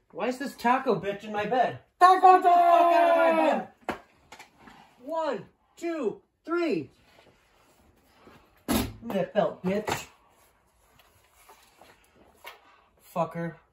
Why is this taco bitch in my bed? Taco Get the fuck out of my bed! 1, 2, 3. That felt, bitch. Fucker.